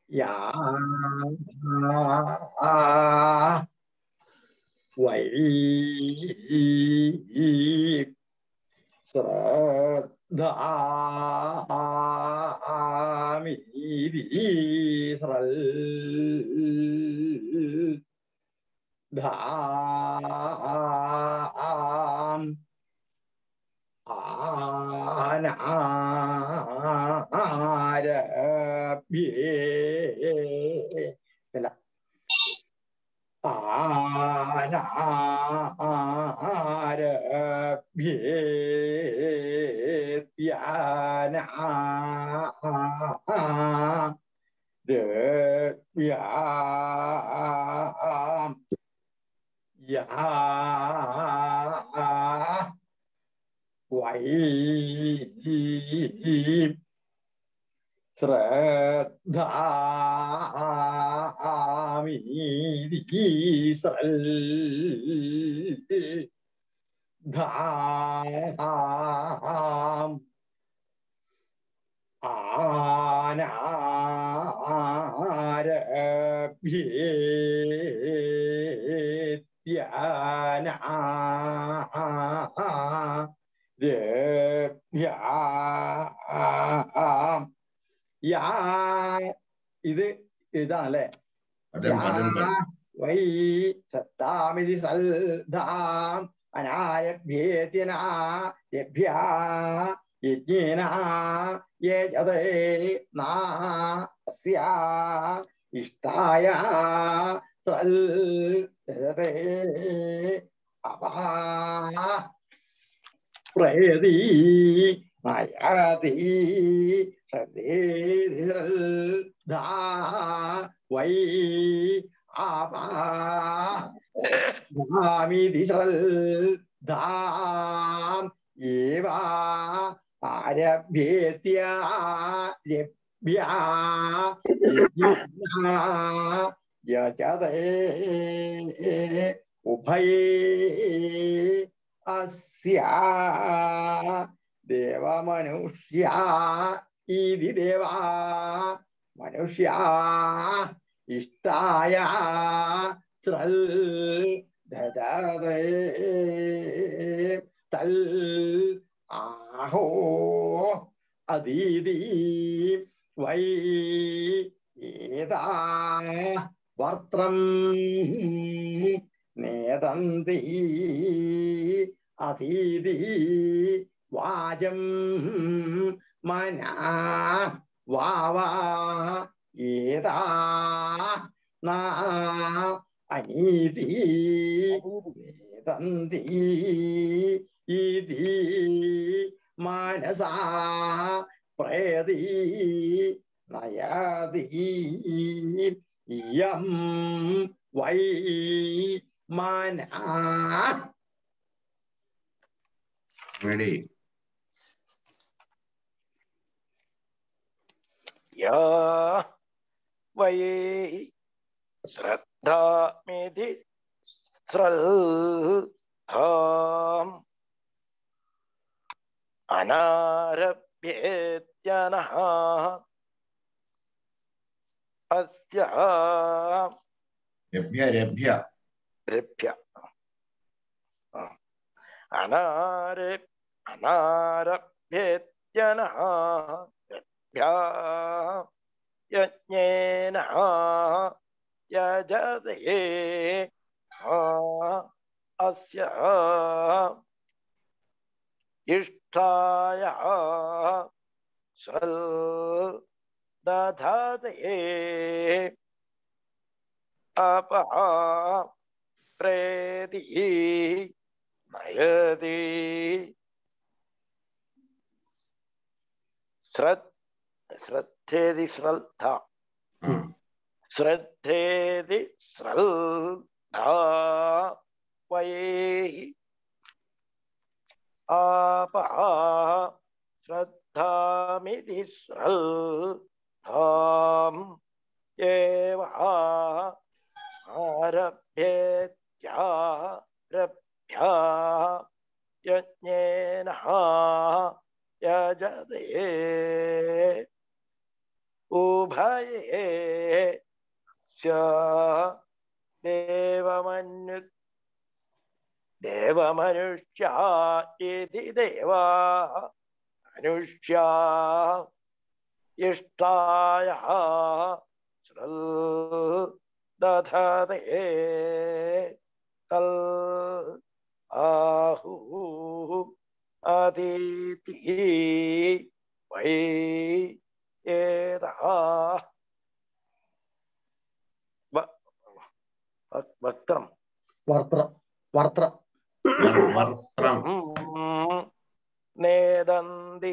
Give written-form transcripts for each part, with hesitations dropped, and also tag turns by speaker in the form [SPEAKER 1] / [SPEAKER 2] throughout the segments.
[SPEAKER 1] या वै श्रद्धामीति श्रद्धाम् आनारभ्ये चला आनारभ्येत्यानारभ्याम् या वै श्रद्धामीति श्रद्धाम् ആനാരഭ്യേത്യാനാരഭ്യാം യാ ഇത് ഇതാണല്ലേ യാ വൈ സത്താമിതി സൽധാം അനാരഭ്യേത്യനാരഭ്യാ യജ്ഞേന യേജതേ നാസ്യാ ഇഷ്ടായ സൽദതേ അപാ പ്രേതി നയതി സദേധിരൽധാ വൈ ആപാമിതി ശ്രദ്ധാം ഏവാ ആരഭ്യേത്യാരഭ്യാ യജതേ ഉഭയേ अस्या देवमनुष्या इति देवा मनुष्या इष्टाय श्रद्धते तल आहो अदीति वै एता वर्त्रम् नेदन्ति अतीति वाजं मना वावा एता ना अनीति नेदन्ति इति मनसा प्रेति नयति इयं वै मना
[SPEAKER 2] ready
[SPEAKER 3] या वै श्रद्धामिति श्रद्धाम् अनारभ्येत्यनः अस्य
[SPEAKER 2] रभ्य
[SPEAKER 3] अनारभ्येत्यनः रभ्या यज्ञेन यजते अस्य इष्टाय श्रद्धते अपः प्रेति नयति श्रद्धेति श्रद्धा श्रद्धेति श्रद्धा वै आपः श्रद्धामिति श्रद्धाम् एव आरभ्येत्यारभ्या यज्ञेन यजते उभये ദേവമനുഷ്യ ഇതി ദേവാ മനുഷ്യ ഇഷ്ടായ ദധതേ തൽ ആഹു അദിതി വൈ ഏതാ വക്രം
[SPEAKER 1] വർത്രം വർത്രം
[SPEAKER 2] വർത്രം
[SPEAKER 3] നേദന്തി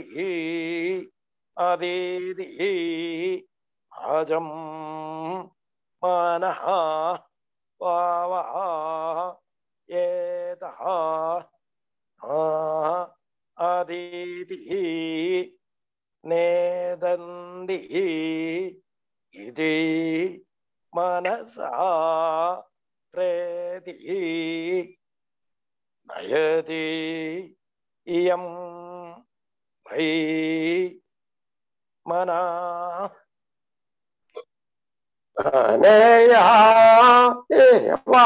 [SPEAKER 3] അദീതി ആജം മനഃ വാവ ഏതാ അദീതി നേദന്തി ഇതി മനസാ പ്രേതി നയതി ഇയം വൈ മനാ അനയാ ദേവാ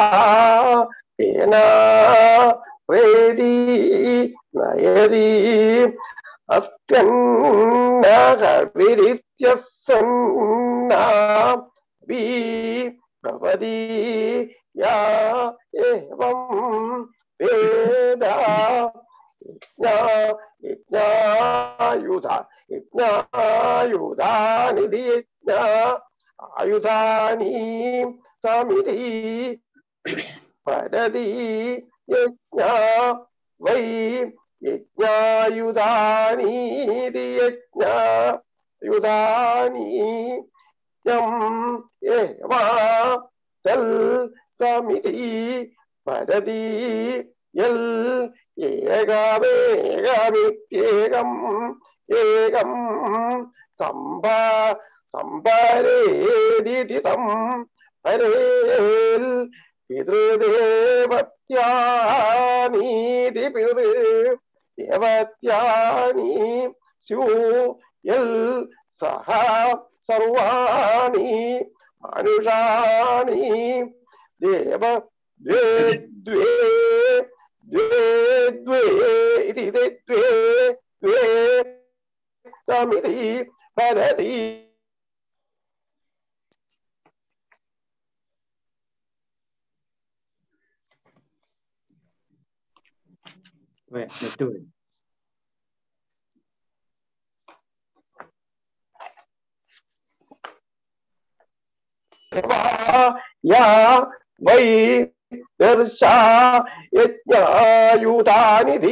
[SPEAKER 3] പ്രേതി നയതി അസ്കന്നഹവിരിത്യസന്ന ഭവതി യാ ഏവം വേദ യജ്ഞായുധാനിധി യജ്ഞ ആയുധാനി സമിതി പരതി യജ്ഞ വൈ യജ്ഞായുധാനീതി യജ്ഞായുധാനി യം ഏവാ തൽ സമിതി പരതി യൽ ഏകമേകമിത്യേകം ഏകം സംപരേദിതി സംപരേൽ പിതൃദേവത്യാനീതി പിതൃദേവത്യാനി സ്യൂയൽ സഹ സർവാണി മനുഷാണി ദേവ ദ്വേ ദ്വേ ദ്വേ ദ്വേ ഇതി ദ്വേ ദ്വേ സമിതി പരതി
[SPEAKER 1] നെറ്റ് പോയി.
[SPEAKER 3] യാ വൈ ദർശ യജ്ഞായുധാനിധി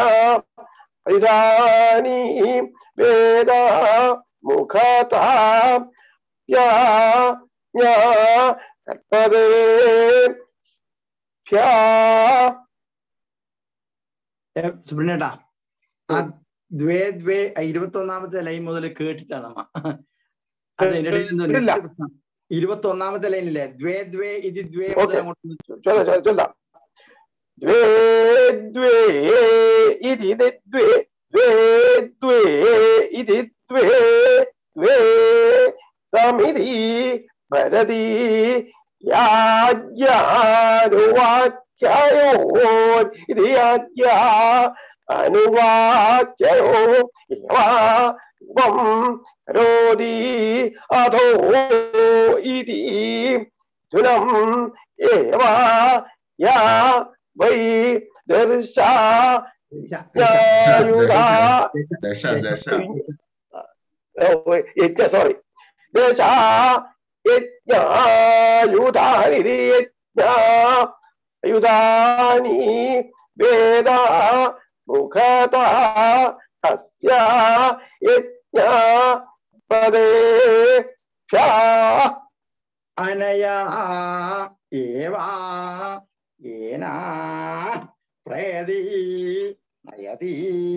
[SPEAKER 3] യജ്ഞായുധാനി വേദ മുഖതാ കൽപ്പതേ
[SPEAKER 1] സുബ്രഹ്മണ്യേട്ടാ, ആ ദ്വേ ദ്വേ 21ാമത്തെ ലൈൻ മുതൽ കേട്ടിട്ടാണ് നമ്മ. അത് എന്റെ ഇടയിൽ 21ാമത്തെ ലൈനില്ലേ ദ്വേ ദ്വേ ഇത് ദ്വേ മുതൽ അങ്ങോട്ട്
[SPEAKER 3] ദ്വേ ദ്വേ ഇതി ദ്വേ ദ്വേ ദ്വേ ഇതി ദ്വേ ദ്വേ സമിതി ഭരതി യാജ്ഞാനുവാക്യയോ ഇത് യാജ്ഞ അനുവാക്യയോ കരോതി അധോ ഇതി ധുനം ഏവ യാ വൈ ദർശ സോറി ദശ യജ്ഞായുധാനി യുധാനി വേദ മുഖത അസ്യ യജ്ഞ പദേ
[SPEAKER 1] അനയാ ഏവാ ഏനാ പ്രേതി നയതി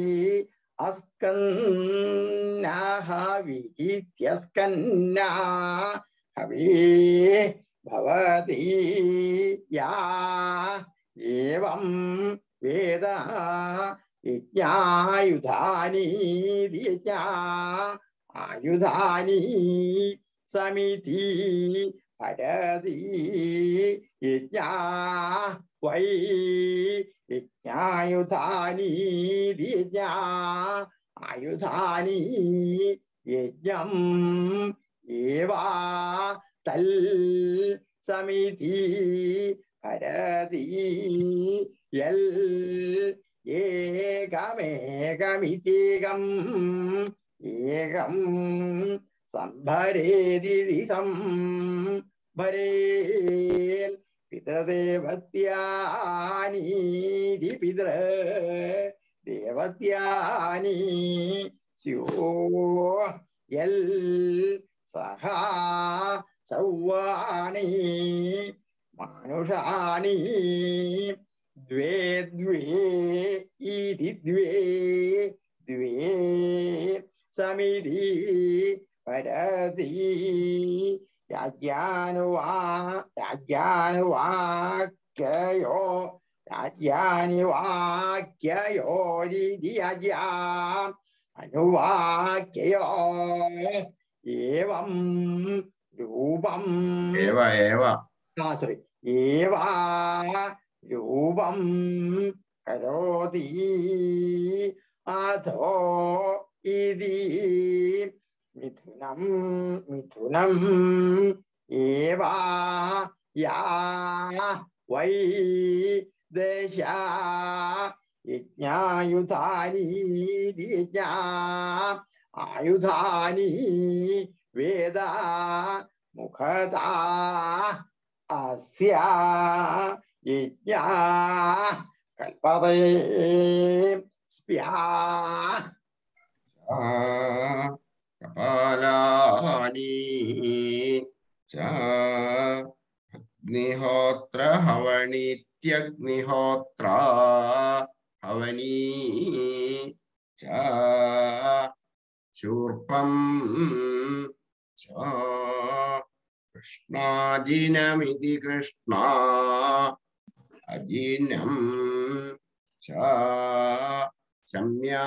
[SPEAKER 1] അസ്കന്നാഹ വിഹിത്യസ്കന്നാ ഹവി ഭവതി യാ ഏവം വേദ യജ്ഞായുധാനി യജ്ഞ ആയുധാനി സമിതി ഭരതി യജ്ഞാ വൈ യജ്ഞായുധാനി യജ്ഞാ ആയുധാനി യജ്ഞം ഏവാ തൽ സമിതി ഭരതി യൽ ഏകമേകമിതേകം ഏകം സംഭരേതി സംഭരേൽ പിതൃദേവത്യാനീതി പിതൃ ദേവത്യാനി സ്യോ യൽ സഹാ സൗവാണി മാനുഷാണി ദ്വേ ദ്വേ ഇതി ദ്വേ ദ്വേ സമിതി ഭരതി രാജ്യാനുവാക്യയോ രാജ്യാനിവാക്യയോരിതി രാജ്യാ അനുവാക്യയോ ഏവം രൂപം സോറി ഏവാ രൂപം കരോതി അഥോ ഇതി മിഥുനം മിഥുനം ഏവാ യാ വൈ ദശ യജ്ഞായുധാനി യജ്ഞാ ആയുധാനി വേദ മുഖതാ അസ്യ യജ്ഞാ കൽപതേ സ്പ്യാ
[SPEAKER 2] കപാലാനി ച അഗ്നിഹോത്ര ഹവണിത്യഗ്നിഹോത്ര ഹവനീ ച ശൂർപ്പം ച കൃഷ്ണാജിനമിതി കൃഷ്ണ അജിനം ച ശമ്യാ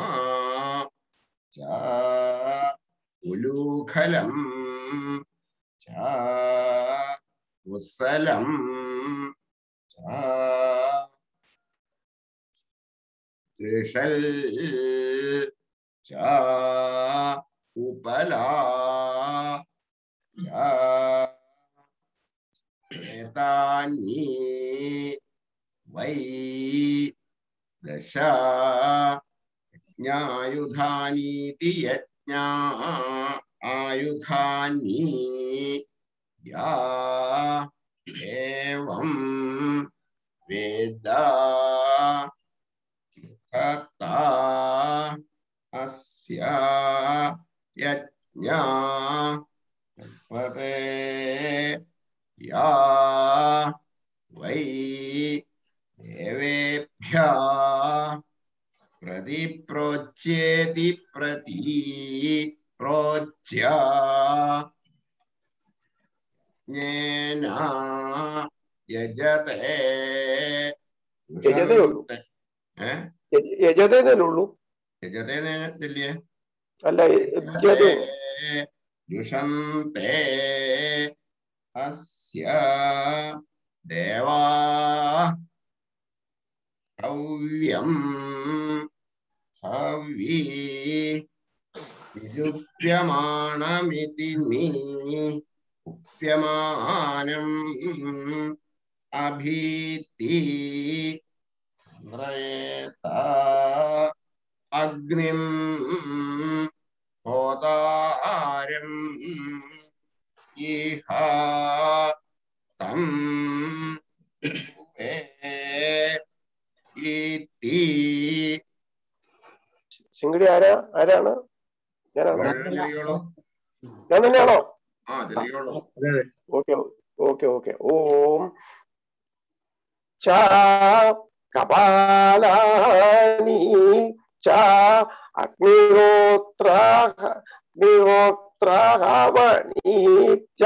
[SPEAKER 2] ച ഉലൂഖലം ച മുസ്സലം ച ത്രിഷൽ ച ഉപലാ ച ഏതാനി വൈ ദശ യജ്ഞായുധാനീതി യജ്ഞാ ആയുധാനി യാ ഏവം വേദ കഥാ അസ്യ യജ്ഞാ കൽപതേ യാ വൈ ദേവേഭ്യ പ്രതിപ്രോച്യേതി പ്രതി പ്രോച്യ ജ്ഞേന യജതേ
[SPEAKER 3] യജതേന്നുള്ളൂ
[SPEAKER 2] യജതേന്നില്ലേ
[SPEAKER 3] അല്ല
[SPEAKER 2] ദുഷന്തേ അസ്യ ദേവാ ഹവ്യം ഹവി നിരുപ്യമാണമിതി നീ ഉപ്യമാനം അഭീതി മ്രേത അഗ്നിം ഹോതാരം ഇഹ തം
[SPEAKER 3] ശിങ്കടി ആരാണ് ഞാനാണോ ഞാൻ തന്നെയാണോ ഓക്കെ ഓക്കെ ഓക്കെ ഓം ച കപാലാനി ച അഗ്നിഹോത്രാഹവണി ച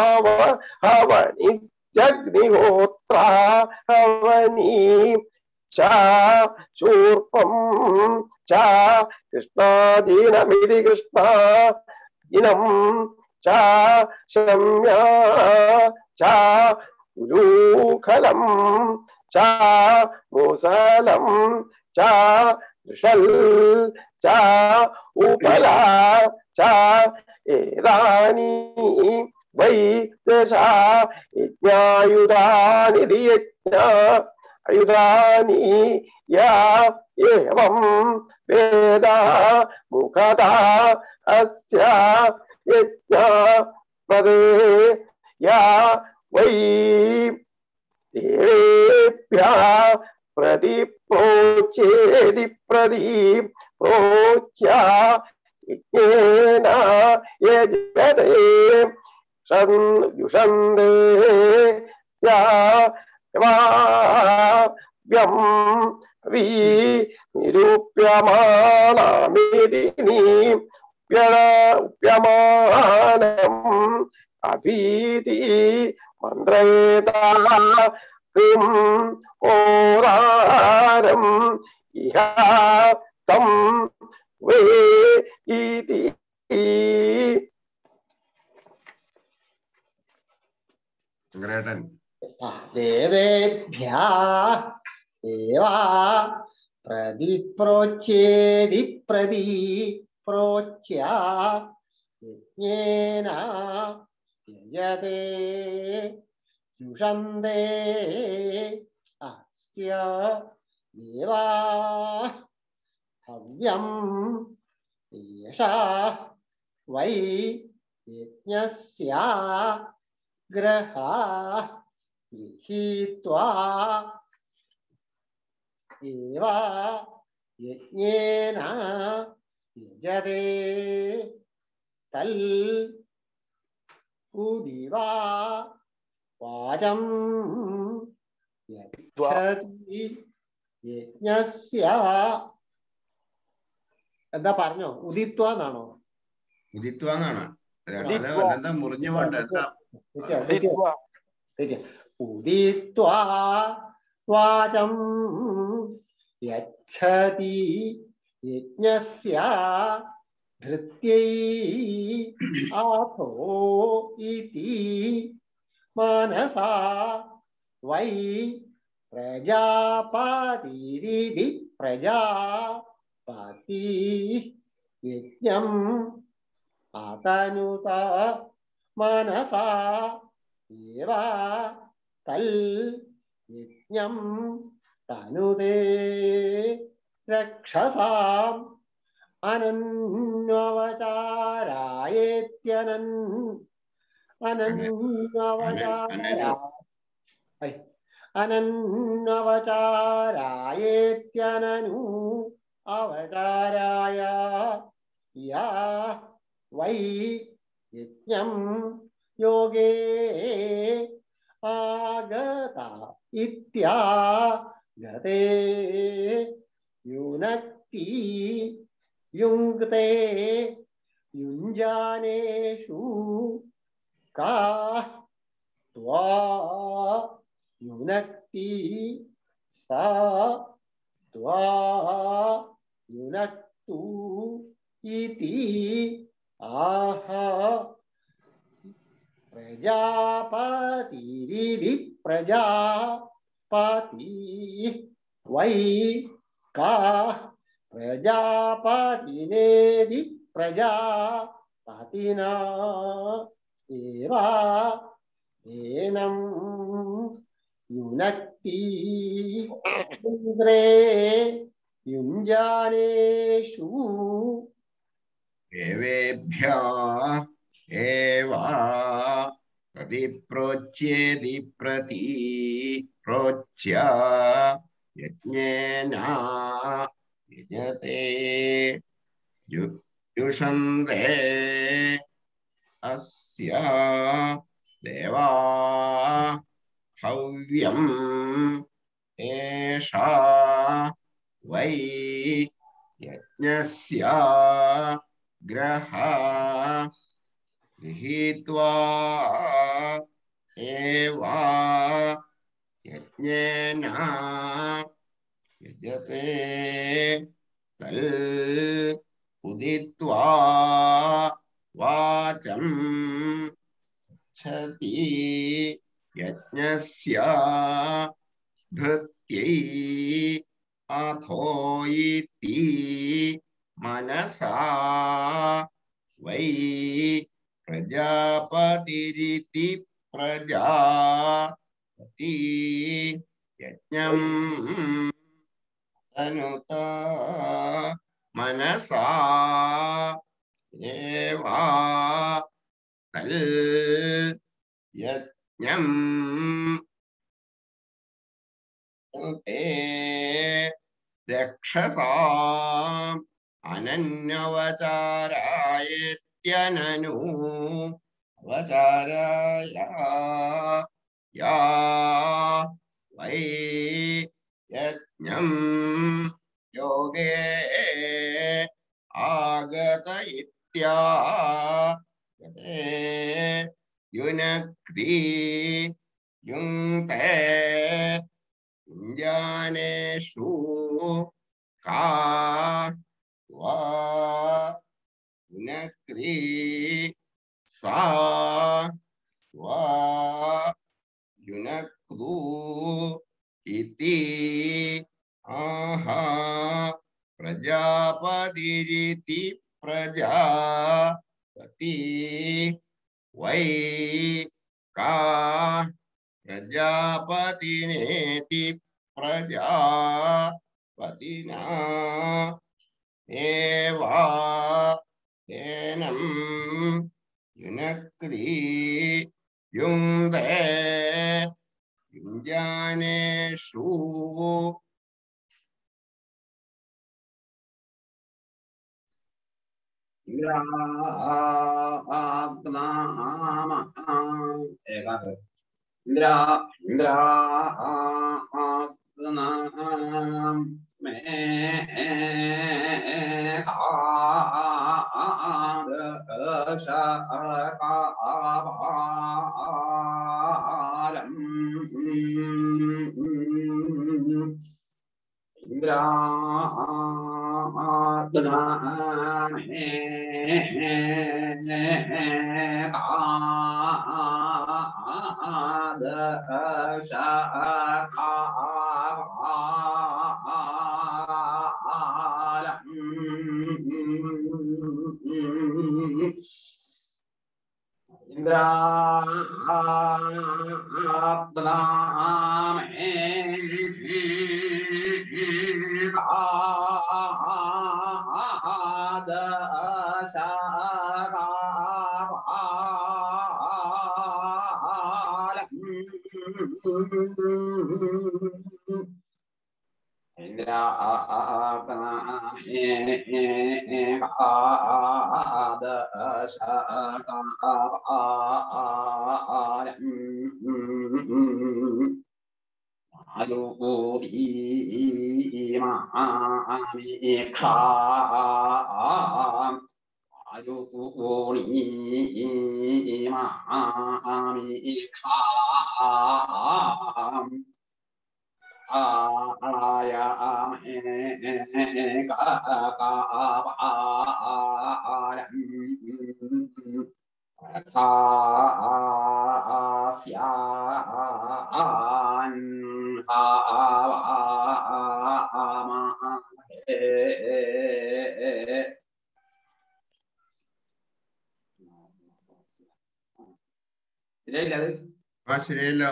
[SPEAKER 3] അഗ്നിഹോത്രാഹവണി ജഗ്നിഹോത്രാഹവനി च शूर्पं च कृष्णादीनमिति कृष्णा इनं च शम्या च उलूखलं च मुसलं च ऋषल् च उपला च एतानि वै दशा यज्ञायुधानि यज्ञा आयुधानि या एवं वेद मुखता अस्य यज्ञ पदे या वै देवेभ्यः प्रतिप्रोच्येति प्रतिप्रोच्य यज्ञेन यजते युषन्दे व्याव्यं वि निरूप्यमाणमिति निरूप्यमानम् अभीति मन्त्रयेता किं होरारम् इह तं वे इति
[SPEAKER 4] देवेभ्यः देवा प्रतिप्रोच्येति प्रतिप्रोच्य यज्ञेन यजते जुषन्ते अस्य देवा हव्यं एषा वै यज्ञस्य ग्रहा गृहीत्वा एव यज्ञेन यजते तल् उदिवा वाचं यच्छति यज्ञस्य എന്താ പറഞ്ഞോ ഉദിത്വ എന്നാണോ
[SPEAKER 2] ഉദിത്വ എന്നാണ് അതെന്താ മുറിഞ്ഞു പോണ്ട എന്താ
[SPEAKER 4] ഉദിത്വ വാചം യച്ഛതി യജ്ഞസ്യ ധൃത്യൈ ആഥോ ഇതി മനസാ വൈ പ്രജാപതിരിതി പ്രജാപതി യജ്ഞം അതനുത മനസാ ഏവ തൽ യജ്ഞം തനുതേ രക്ഷസാം അനന്വചാരായേത്യനൻ അനന്വചാരായേത്യനനു അവചാരായ യാ വൈ യജ്ഞം യോഗേ ആഗത ഇത്യാഗതേ യുനക്തി യുങ്ക്തേ യുഞ്ജാനേഷു കാ ത്വാ യുനക്തി സാ ത്വാ യുനക്തു ഇതി ആഹ പ്രജാപതിരിതി പ്രജാപതി വൈ കാ പ്രജാപതിനേതി പ്രജാപതിനാ ഏവ ഏനം യുനക്തി ഇന്ദ്രേ യുഞ്ജാനേഷു
[SPEAKER 2] देवेभ्यः एव प्रतिप्रोच्येति प्रतिप्रोच्य यज्ञेन यजते युषन्ते अस्य देवा हव्यम् एषा वै यज्ञस्य ग्रहा गृहीत्वा एव यज्ञेन यते तल उदित्वा वाचं क्षति यज्ञस्य धृत्यै अथो इति मनसा वै प्रजापतिरिति प्रजापति यज्ञं तनुता मनसा एवा तल यज्ञं ते रक्षसाम् अनन्यवचारायत्यननु वचाराय या वै यज्ञं योगे आगत इत्यागते युनक्ति युङ्क्ते जानेषु का वा युनक्ति सा वा युनक्तु इति आहा प्रजापतिरिति प्रजापति वै का प्रजापतिनेति प्रजापतिना एवा तेनं युनक्ति युङ्क्ते युञ्जानेषु ശരിയല്ലോ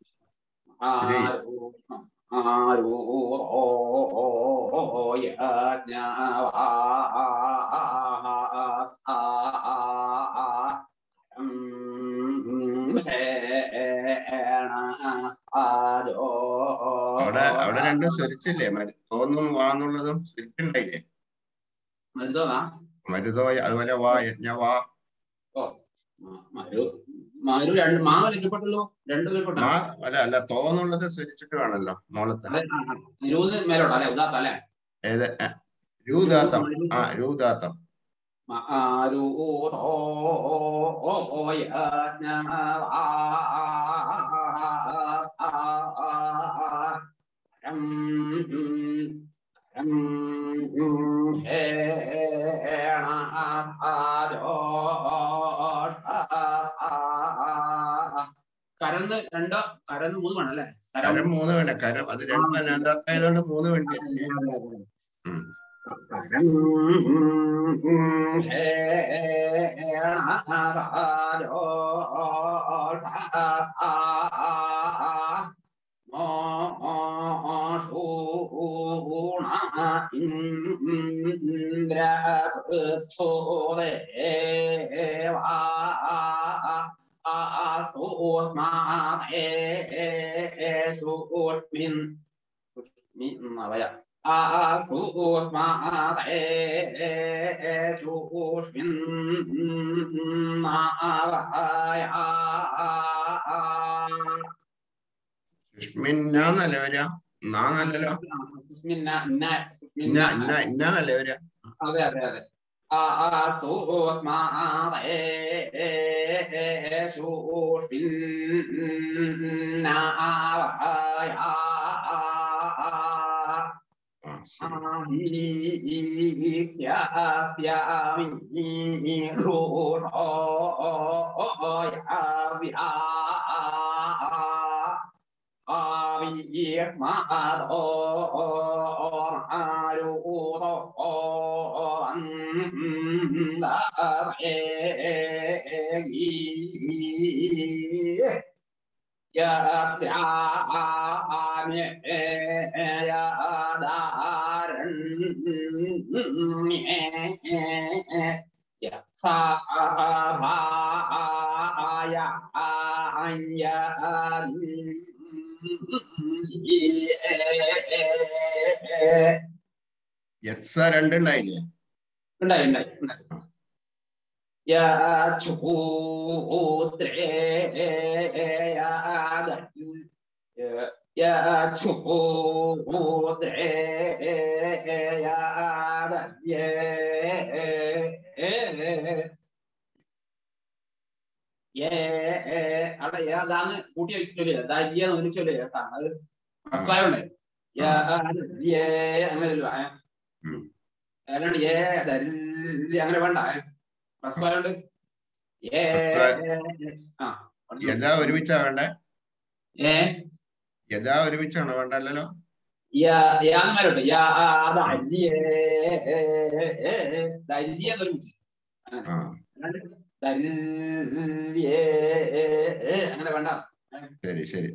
[SPEAKER 2] അവിടെ രണ്ടും സ്വരിച്ചില്ലേ തോന്നും വാന്നുള്ളതും സ്വരിച്ചുണ്ടായില്ലേ മരുതോ അതുപോലെ വാ യജ്ഞ വാ അല്ല തോന്നുള്ളത് സ്വരിച്ചിട്ട് വേണല്ലോ മോളത്തെ ഏത് രൂദാത്തം രൂദാത്തം
[SPEAKER 5] കരന്ന് രണ്ടോ കരന്ന് 3 വേണല്ലേ?
[SPEAKER 2] കരം 3 വേണ്ട. കരം അത് 2 അനാഥായതുകൊണ്ട് 3 വേണ്ടി വരില്ലേ? സുഷ്മിന്നല്ലേ വരിക? നാന്നല്ലല്ലോ. ഇന്നല്ലേ വരിക?
[SPEAKER 5] അതെ അതെ അതെ.
[SPEAKER 2] യത്സ 2 ഉണ്ടായില്ലേ?
[SPEAKER 5] ഉണ്ടായി ഉണ്ടായി ഉണ്ടായി. അവിടെ ഏതാന്ന് കൂട്ടി ചൊല്ലില്ല, ദാര്യ ഒന്നും ചൊല്ലില്ല കേട്ടാ. അത് അസ്വായുണ്ട്. അങ്ങനെ അല്ലാണ്ട് അങ്ങനെ വേണ്ട. അസ്വായുണ്ട്.
[SPEAKER 2] യഥാ ഒരുമിച്ചാ വേണ്ടേ? യഥാ ഒരുമിച്ചാണോ വേണ്ടല്ലോ?
[SPEAKER 5] യാന്നമാരുണ്ട്. ഒരുമിച്ച് അങ്ങനെ വേണ്ട.
[SPEAKER 2] ശരി ശരി.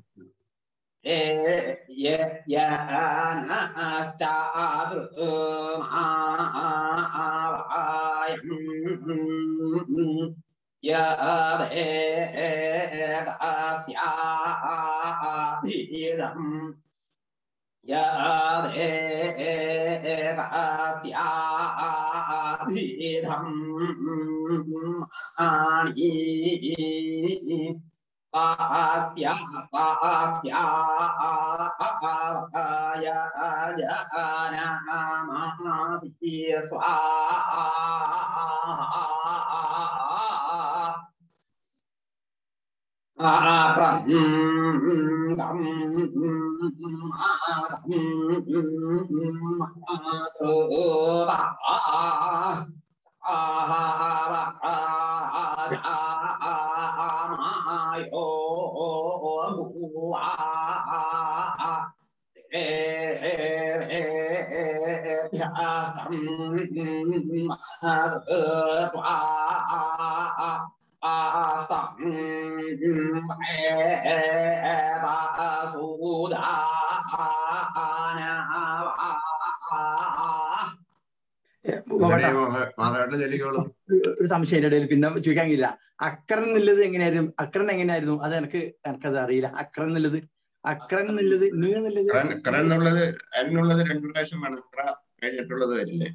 [SPEAKER 1] ഒരു സംശയം ഇടയിൽ പിന്നെ ചോദിക്കാൻ കഴിയില്ല. അക്രൻ എന്നുള്ളത് എങ്ങനെയായിരുന്നു? അക്രൻ എങ്ങനെയായിരുന്നു? അത് എനിക്കത് അറിയില്ല. അക്രൻ എന്നുള്ളത് എന്നുള്ളത്
[SPEAKER 2] എന്നുള്ളത് 2 പ്രാവശ്യം വേണം. ഇത്ര കഴിഞ്ഞിട്ടുള്ളത് വരില്ലേ?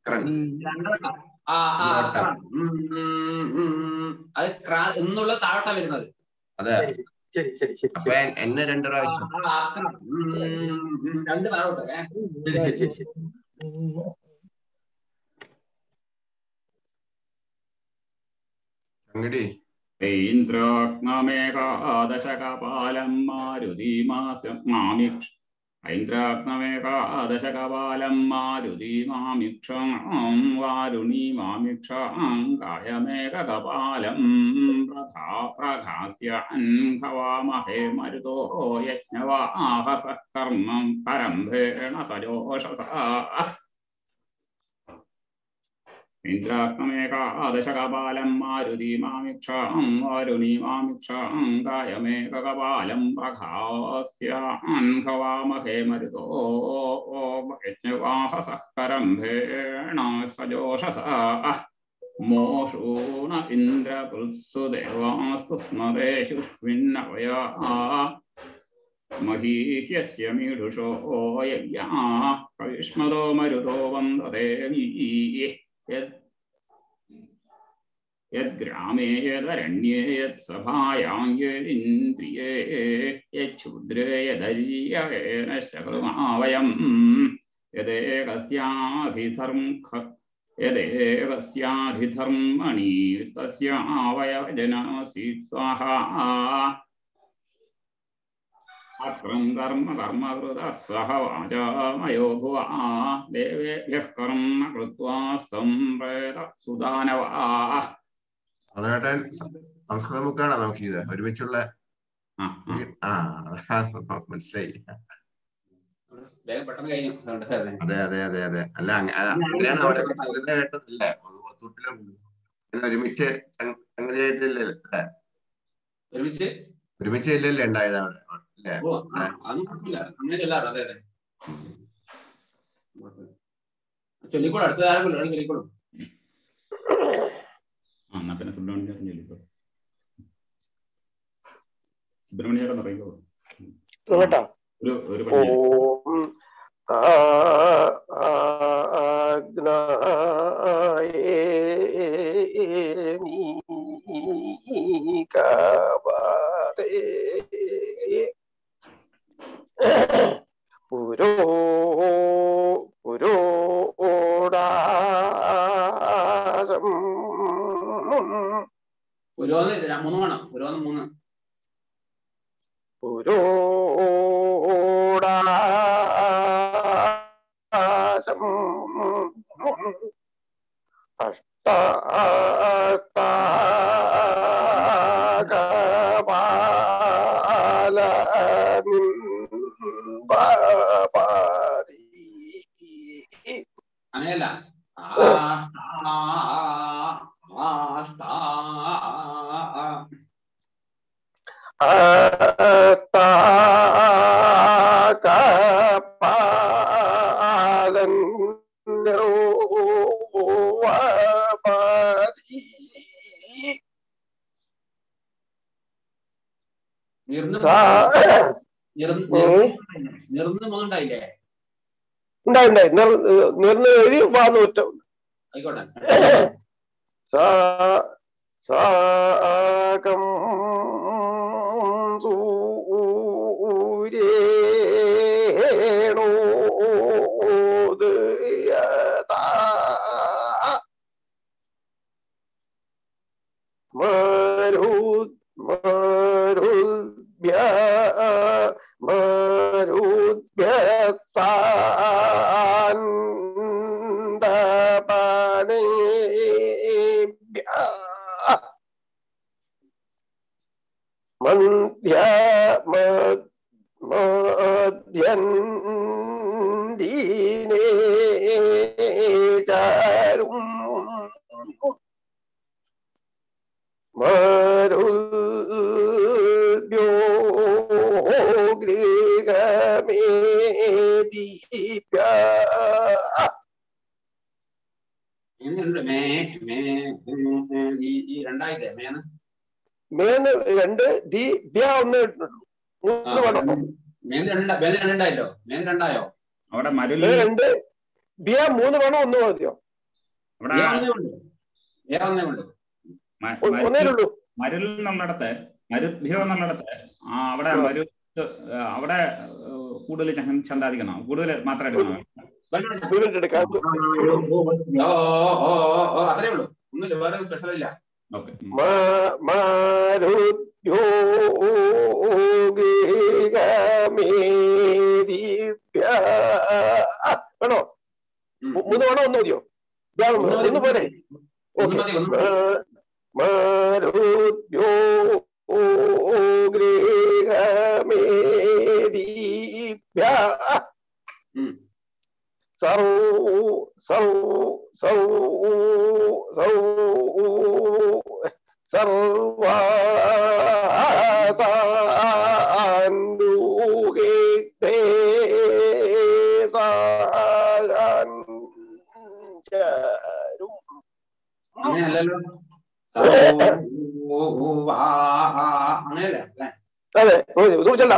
[SPEAKER 5] എന്നുള്ള താഴോട്ടാ വരുന്നത്.
[SPEAKER 2] അതെ
[SPEAKER 1] ശരി ശരി ശരി.
[SPEAKER 2] അപ്പൊ എന്നെ 2 പ്രാവശ്യം
[SPEAKER 5] 2 താഴോട്ട്.
[SPEAKER 1] ശരി ശരി ശരി ശരി.
[SPEAKER 2] അങ്ങടി
[SPEAKER 6] ഇന്ദ്രോഗ്നമേകാദശകപാലം മാരുതിമാസം മാമിക്ഷ ഐന്ദ്രാഗ്നമേകാദശകപാലം മാരുതീമാമിക്ഷാം വാരുണീമാമിക്ഷാം കായമേകകപാലം പ്രഘാസ്യാൻ ഭവാമഹേ മരുതോ യജ്ഞവാഹസഃ കർമ്മം പരംഭേണ സജോഷസാ. ഇന്ദ്രാഗ്നമേകാദശകപാലം മാരുതീമാമിക്ഷാം വാരുണീമാമിക്ഷാം കായമേകകപാലം പ്രഘാസ്യാൻ ഭവാമഹേ മരുതോ യജ്ഞവാഹസഃ പരംഭേണ സജോഷസാ. മോഷൂണ ഇന്ദ്രപൃത്സു ദേവാസ്തു സ്മദേഷു വിന്നവയാ മഹീഹ്യസ്യ മീഢുഷോ യജ്ഞാ കവിഷ്മതോ മരുതോ വന്ദതേ യദ്ഗ്രാമേ യദരണ്യേ യത്സഭായാം യദിന്ദ്രിയേ യച്ഛൂദ്രേ യദര്യയേനശ്ചകൃമാവയം യദേകസ്യാധിധർമ്മണി തസ്യാവയവജനസി സ്വാഹാ. അക്രം കർമ്മ കർമ്മകൃതഃ സഹ വാചാമയോ ഭുവഃ ദേവേഭ്യഃ കർമ്മ കൃത്വാസ്തം പ്രേത സുദാനവഃ.
[SPEAKER 2] അതേട്ടൻ സംസ്കൃത ബുക്കാണോ നോക്കിയത് ഒരുമിച്ചുള്ള? മനസ്സിലായി. അതെ അതെ അതെ അതെ. അല്ല അങ്ങനെയാണ് അവിടെ സംഗതി കേട്ടതില്ലേ? ഒത്തൂട്ടിലും ഒരുമിച്ച് സംഗതിയായിട്ടില്ലേ? ഒരുമിച്ച് ഇല്ലല്ലേ ഉണ്ടായത് അവിടെ?
[SPEAKER 5] ചൊല്ലിക്കോളൂ, അടുത്ത കാലം ചൊല്ലിക്കോളൂ.
[SPEAKER 6] എന്നാ പിന്നെ സുബ്രഹ്മണ്യം ചൊല്ലിക്കോ. സുബ്രഹ്മണ്യം പറയോ? ഒരു
[SPEAKER 5] മൂന്ന് വേണം. പുരോന്ന് മൂന്ന്. അങ്ങനെയല്ല. നിർന്നുണ്ടായില്ലേ?
[SPEAKER 3] ഉണ്ടായി നിർന്ന് എഴുതി വാന്ന് കുറ്റം.
[SPEAKER 5] ആയിക്കോട്ടെ.
[SPEAKER 3] സാകം മേന്ന് രണ്ട് ദി ഒന്ന്
[SPEAKER 5] രണ്ടായല്ലോ. മേന്ന് രണ്ടായോ?
[SPEAKER 6] അവിടെ
[SPEAKER 3] രണ്ട് ബിയ മൂന്ന് വേണോ ഒന്ന് മതിയോ? ഒന്നേലുള്ളൂ.
[SPEAKER 6] മരുൽ എന്നുള്ളിടത്ത് മരുദ്ഭ്യോ എന്നുള്ളിടത്ത് അവിടെ അവിടെ കൂടുതൽ ചന്താധിക്കണം, കൂടുതൽ മാത്രം എടുക്കണം.
[SPEAKER 5] അത്രേ ഉള്ളൂ, ഒന്നുമില്ല, വേറെ സ്പെഷ്യൽ ഇല്ല.
[SPEAKER 3] മാരുദ്യോ വേണോ? 3 വേണോ? 1 മതിയോ? 1 പോലെ. മാരുദ്യോ ഗൃഹമേദീഭ്യ
[SPEAKER 5] അങ്ങനെയല്ലല്ലോ. അങ്ങനെയല്ലേ?
[SPEAKER 3] അതെ, ചോദിച്ചല്ല.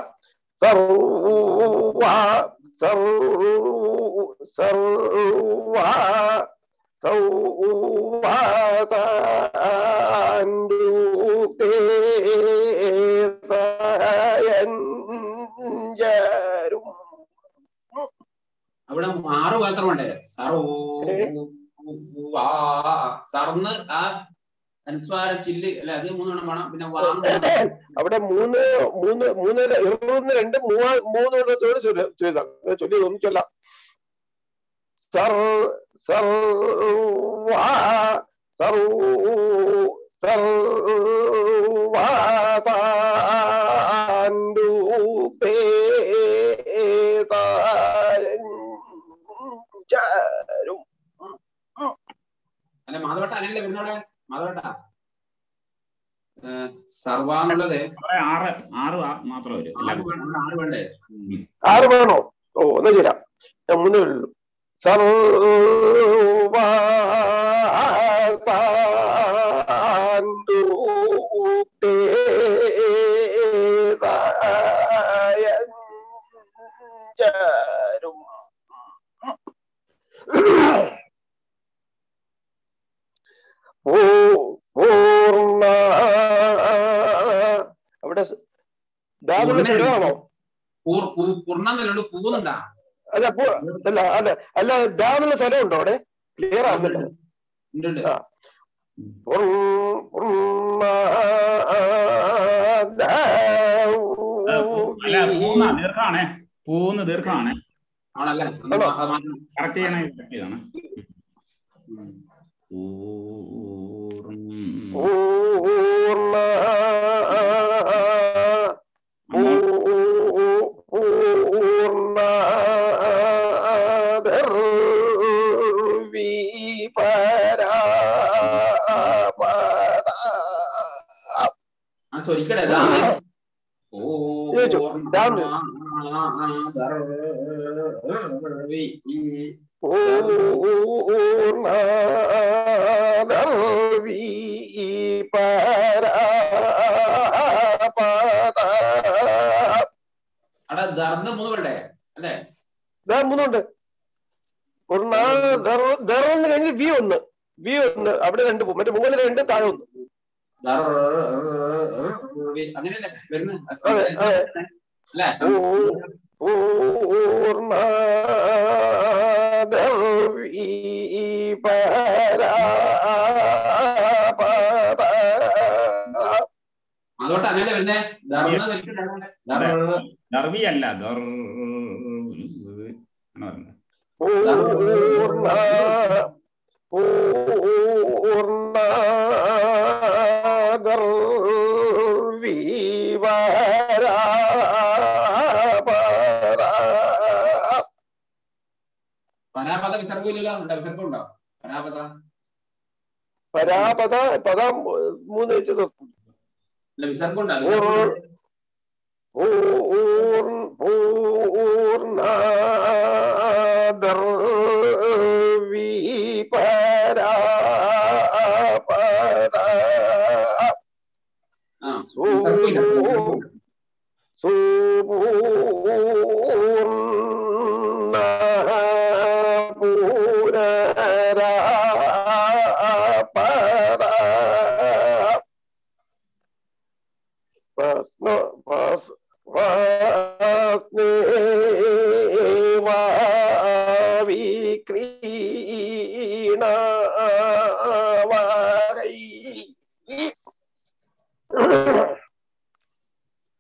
[SPEAKER 3] സർവ
[SPEAKER 5] അവിടെ 6 മാത്രമുണ്ടേ. സർന്ന് ആ അനുസ്വാര ചില്ല് അല്ലെ, അത് 3 എണ്ണം വേണം. പിന്നെ
[SPEAKER 3] അവിടെ 3 ചൊല്ലി ഒന്നും ചൊല്ലാം.
[SPEAKER 5] അല്ല മാധവട്ട അങ്ങനെയല്ലേ വരുന്നവിടെ? മാധവട്ട സർവാന്നുള്ളത്
[SPEAKER 6] 6 മാത്രം വരും.
[SPEAKER 5] 6 വേണ്ടേ?
[SPEAKER 3] 6 വേണോ? ഓ, എന്നാ ശരിയാ. ഞാൻ 3 ഉള്ളൂ. അവിടെ സ്വരമാണോ?
[SPEAKER 5] പൂർണ്ണ പൂന്നുണ്ടാ?
[SPEAKER 3] അല്ല അല്ല ദാന്നുള്ള സ്വരം ഉണ്ടോ അവിടെ? ക്ലിയർ ആകുന്നുണ്ടോ?
[SPEAKER 6] ദീർഘാണേ. പൂന്ന് ദീർഘാണേ.
[SPEAKER 5] ആണല്ലേ?
[SPEAKER 6] കറക്റ്റ് ചെയ്യണേ. ഇതാണ്
[SPEAKER 5] ഒരിക്കലേ അവിടെ ധർന്ന് 3 വേണ്ടേ അല്ലേ?
[SPEAKER 3] 3 ഉണ്ട്. കഴിഞ്ഞ് വി ഒന്ന് അവിടെ 2 പോകും. മറ്റേ മുകളിൽ 2 താഴെ 1.
[SPEAKER 5] അങ്ങനെയല്ലേ വരുന്നത്? അതോട്ട് അങ്ങനെ വരുന്നേ.
[SPEAKER 6] ദർവി അല്ല,
[SPEAKER 5] പരാപത വിസർഗമില്ലല്ലോ. വിസർഗം ഉണ്ടോ?
[SPEAKER 3] പരാപത പദം 3 വെച്ച് നോക്കും.
[SPEAKER 5] വിസർഗം ഉണ്ടോ?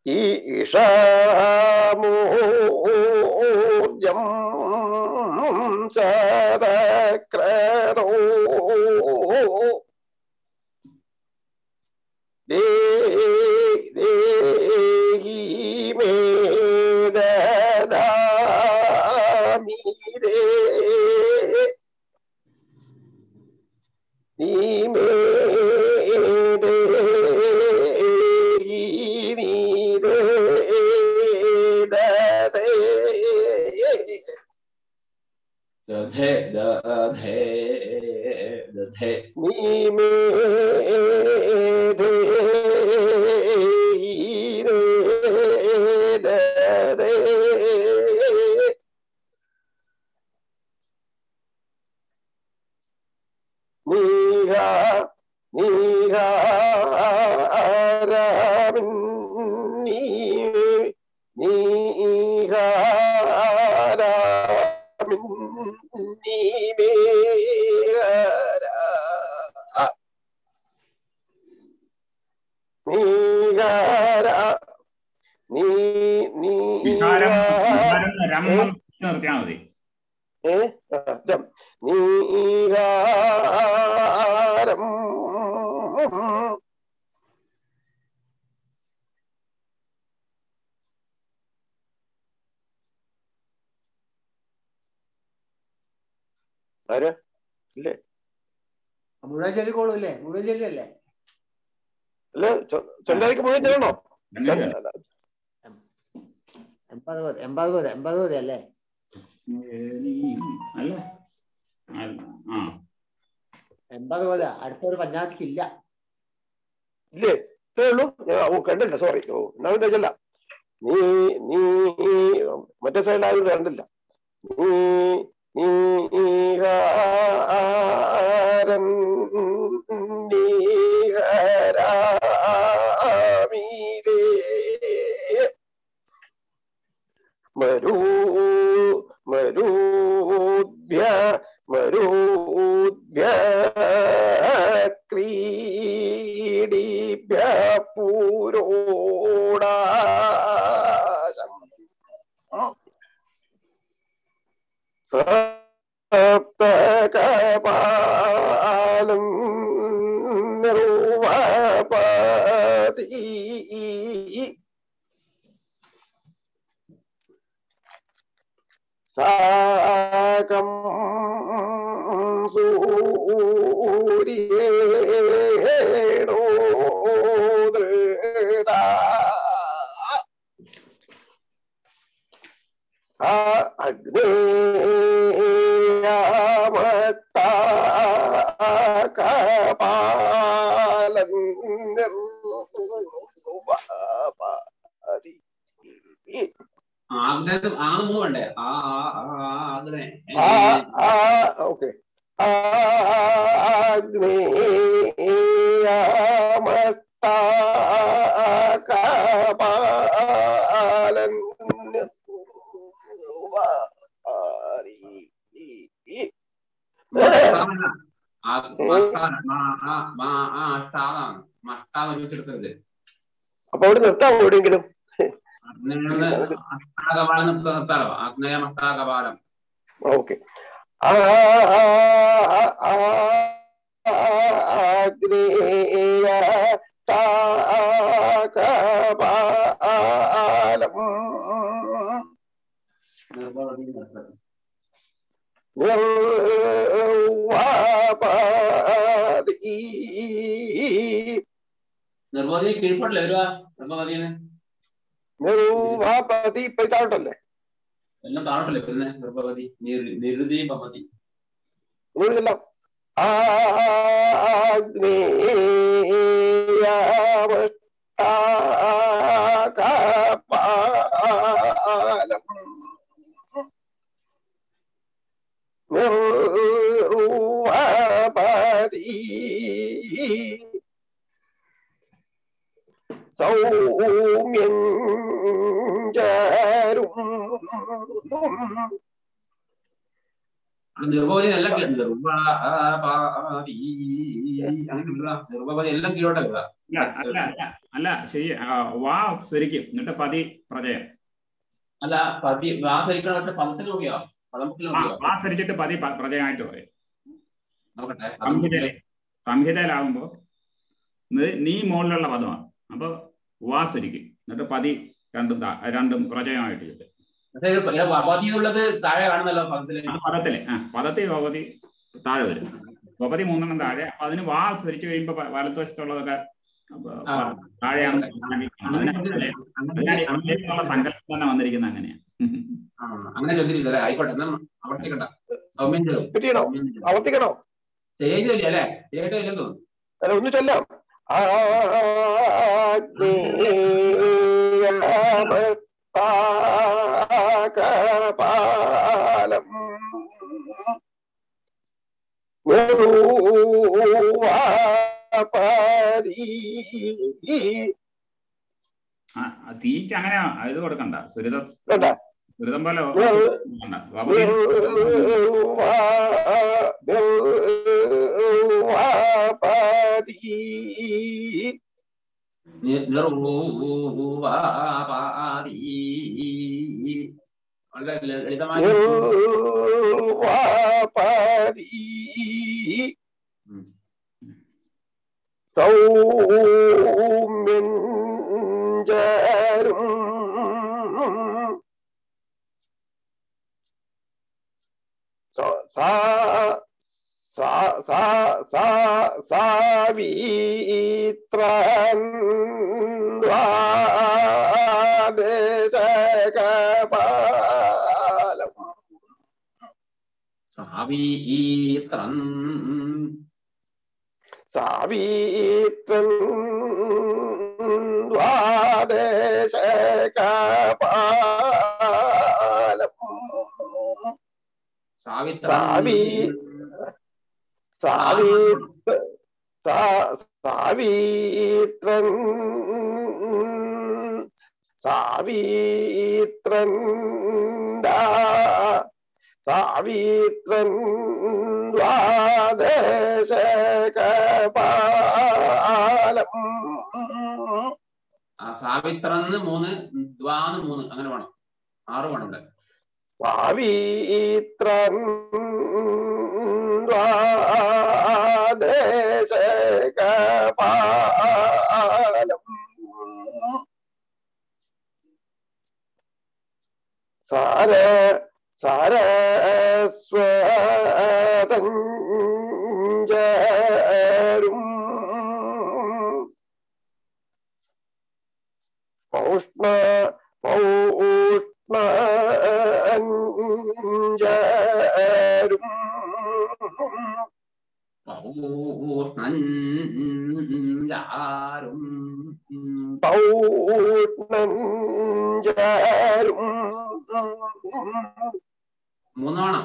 [SPEAKER 5] ഈശാമൂർജം
[SPEAKER 3] സദക്രതോ ദേഹി മേ ദദാമി നീമേ
[SPEAKER 5] ദധേ ദധേ ദധേ
[SPEAKER 3] നീമേ
[SPEAKER 6] നിർത്തിയാൽ മതി.
[SPEAKER 3] നീഹാരം ആരാ ഇല്ലേ?
[SPEAKER 4] മുഴുവൻ ചൊല്ലിക്കോളൂല്ലേ? മുഴുവൻ ചൊല്ലല്ലേ?
[SPEAKER 3] അല്ല ചൊല്ലാതിക്ക് മുഴുവൻ ചെല്ലണോ?
[SPEAKER 4] 80 അല്ലേ?
[SPEAKER 6] അല്ല
[SPEAKER 4] 80 അടുത്തൊരു പഞ്ചായത്തിക്ക് ഇല്ല.
[SPEAKER 3] ഇല്ലേ? ഇത്രേ ഉള്ളൂ. കണ്ടില്ല, സോറി. എന്നാലും ചെല്ല. നീ നീ മറ്റേ സൈഡിലായത് കണ്ടില്ല. നീഹാരം നീഹരാമീരേ മരൂദ്യ ക്രീഡിഭ്യ പൂരോടാശം സപ്തകപാലം നിർവപതി സാകം സൂര്യേണോ ധൃത അഗ്നേയമട്ടാകപാലം നിർവപതി
[SPEAKER 5] മൂവണ്ടേ
[SPEAKER 3] ഓക്കെ ആഗ്നേയമട്ടാകപാലം അപ്പൊ അവിടെ നിർത്താം എവിടെയെങ്കിലും.
[SPEAKER 5] നിർത്താലോ ആഗ്നേയമട്ടാകപാലം.
[SPEAKER 3] ഓക്കെ. ആഗ്നേയമട്ടാകപാലം നിർവപതി
[SPEAKER 5] നിർവധി കീഴ്പാടില്ലേ വരുവാ? നിർവധീന്
[SPEAKER 3] നിർവപതി ഇപ്പൊ താഴോട്ടല്ലേ?
[SPEAKER 5] എല്ലാം താഴോട്ടല്ലേ പിന്നെ? നിർവധി നിരുതി പമതി
[SPEAKER 3] ഇല്ല. ആഗ്നേയമട്ടാകപാലം നിർവപതി സൗമ്യം ചാരും
[SPEAKER 5] നിർവധി എല്ലാം നിർവധി എല്ലാം കീഴോട്ടെ വരിക.
[SPEAKER 6] അല്ല ശരി. വാ ശരിക്കും എന്നിട്ട് പതി പ്രജയം
[SPEAKER 5] അല്ല പതി വാ ശരിക്കണം. പക്ഷെ പദത്തിന് നോക്കിയോ?
[SPEAKER 6] വാസരിച്ചിട്ട് പതി പ്രജയായിട്ട് പറയും.
[SPEAKER 5] നോക്കട്ടെ.
[SPEAKER 6] സംഹിതയിലാവുമ്പോ നീ മുകളിലുള്ള പദമാണ്. അപ്പൊ വാസരിക്കും, എന്നിട്ട് പതി രണ്ടും പ്രജയമായിട്ട് കിട്ടും.
[SPEAKER 5] പതിയുള്ളത് താഴെ കാണുന്നല്ലോ
[SPEAKER 6] പദത്തിൽ ഭഗവതി താഴെ വരും. ഭഗവതി 3 താഴെ. അപ്പൊ അതിന് വാ ധരിച്ചു കഴിയുമ്പോ വലതുവശത്തുള്ളതൊക്കെ താഴെയാണ്. സങ്കല്പം തന്നെ വന്നിരിക്കുന്ന അങ്ങനെയാ.
[SPEAKER 5] അങ്ങനെ ചോദിച്ചിട്ടില്ല. ആയിക്കോട്ടെ, ആവർത്തിക്കണ്ട.
[SPEAKER 3] ആവർത്തിക്കണോ?
[SPEAKER 5] ശരിയായിട്ട് അല്ലേ? ശരിയായിട്ട് തോന്നുന്നു.
[SPEAKER 3] അല്ല, ഒന്ന് ചൊല്ലാം. പാലം
[SPEAKER 6] തീക്ക് അങ്ങനെ ഇത് കൊടുക്കണ്ട. സുരിതം പോലെ
[SPEAKER 5] ലളിതമായ
[SPEAKER 3] സൗമ്യഞ്ചാരും സാവിത്രൻ ദേശകപാലം
[SPEAKER 5] സാവിത്രൻ
[SPEAKER 3] ദേശകപാലം സാവിത്രൻ ദേശകപാലം.
[SPEAKER 5] സാവിത്രന്ന് 3 ദ്വാന്ന് 3 അങ്ങനെ വേണം. 6 വേണം ഇവിടെ.
[SPEAKER 3] സാവിത്രൻ ദേശകപാലം. സാരസ്വതഞ്ചരും പൗഷ്ണഞ്ചരും പൗഷ്ണഞ്ചരും
[SPEAKER 5] 3 വേണം.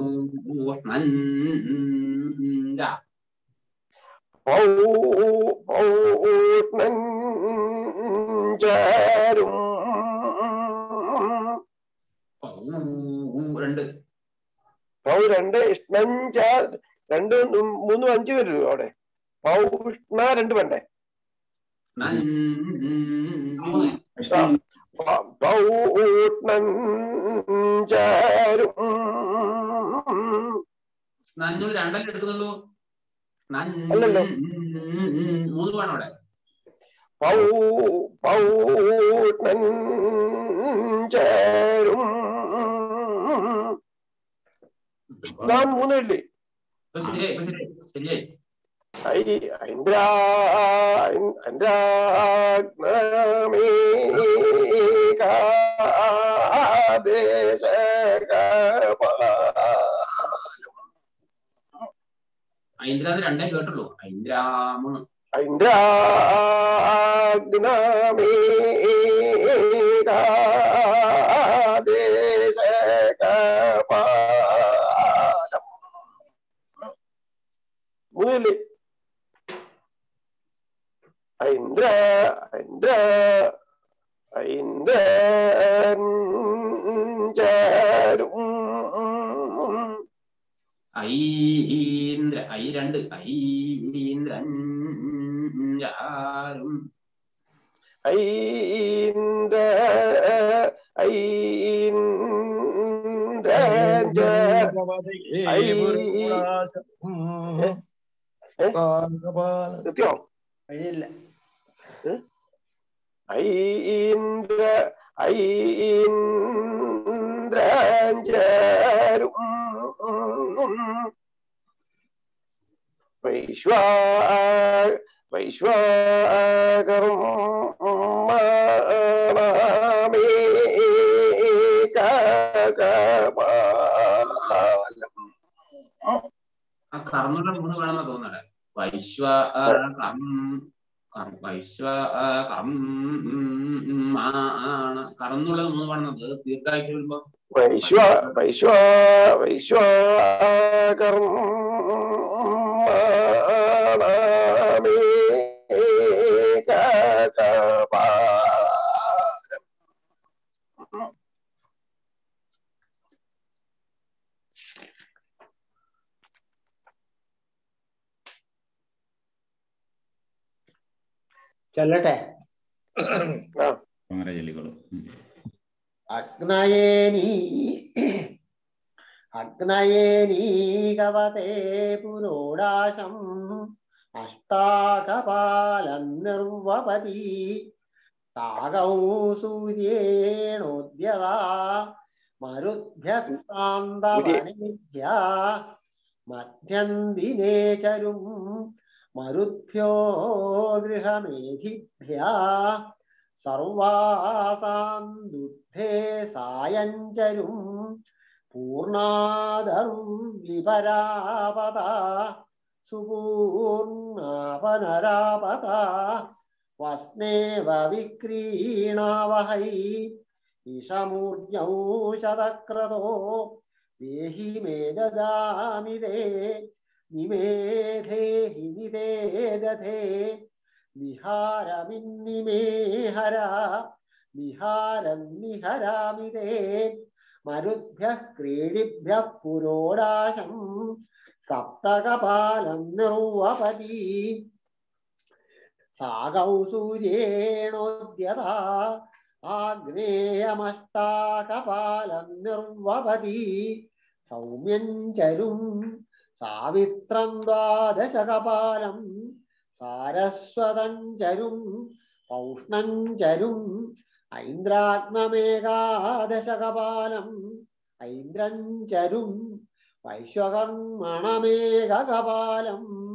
[SPEAKER 3] പൗഷ്ണഞ്ചരും 2 ഇഷ്ണഞ്ച 2 3 5 വരും അവിടെ. പൗഷ്ണ 2 വേണ്ടേ? പൗഷ്ണഞ്ചരും
[SPEAKER 5] 2 എടുക്കുന്നുള്ളൂ.
[SPEAKER 3] അല്ലല്ലോ,
[SPEAKER 5] 3 വേണം അവിടെ.
[SPEAKER 3] പൗഷ്ണഞ്ചരും 3 ഇല്ലേ?
[SPEAKER 5] ശരിയായി. ഐന്ദ്രാന്ന് 2 കേട്ടുള്ളൂ. ഐന്ദ്രാമ
[SPEAKER 3] മൂന്നില്ലേ?
[SPEAKER 5] ഐന്ദ്ര 2 ഐന്ദ്രൻ യാരും
[SPEAKER 3] ഐന്ദ്രൻ എത്തിയോ?
[SPEAKER 4] കഴിയില്ല.
[SPEAKER 3] ഐന്ദ്രഞ്ചരും വൈശ്വാകരും
[SPEAKER 5] ആ കർന്നുടെ 3 വേണമെന്നാ തോന്നണേ. കറന്നുള്ളത് 3 വേണമെന്നത് ദീർഘമായിട്ട് വരുമ്പോ
[SPEAKER 3] വൈശ്വാകരും
[SPEAKER 4] ചൊല്ലട്ടെ.
[SPEAKER 6] ചൊല്ലിക്കോളൂ.
[SPEAKER 4] അഗ്നയേനീകവതേ പുരോടാശം അഷ്ടാകപാലം നിർവപതി സാഗൗ സൂര്യേണോദ്യതാ മരുദ്ഭ്യസ്താന്തവനേഭ്യ മധ്യം ദിനേ ചരും മരുദ്ഭ്യോ ഗൃഹമേധിഭ്യ സർവാസാം ദുഗ്ധേ സായഞ്ചരും പൂർണാദരും വിപരാപത സുപൂർണാപനരാപത വസ്നേവ വിക്രീണാവഹൈ ഇഷമൂർജൗ ശതക്രതോ ദേഹി മേ ദദാമി ദേ നിമേധേ നിവേദധേ നിഹാരമിന്നിമേഹര നിഹാരം നിഹരാമിതേ മരുദ്ഭ്യഃ ക്രീഡിഭ്യഃ പുരോടാശം സപ്തകപാലം നിർവപതി സാഗൗ സൂര്യേണോദ്യതാ ആഗ്നേയമഷ്ടാകപാലം നിർവപതി സൗമ്യം ചരും സാവിത്രം ദ്വാദശകപാലം സാരസ്വതം ചരും പൗഷ്ണം ചരും ഐന്ദ്രാഗ്നമേകാദശകപാലം ഐന്ദ്രം ചരും വൈശ്വകർമ്മണമേകപാലം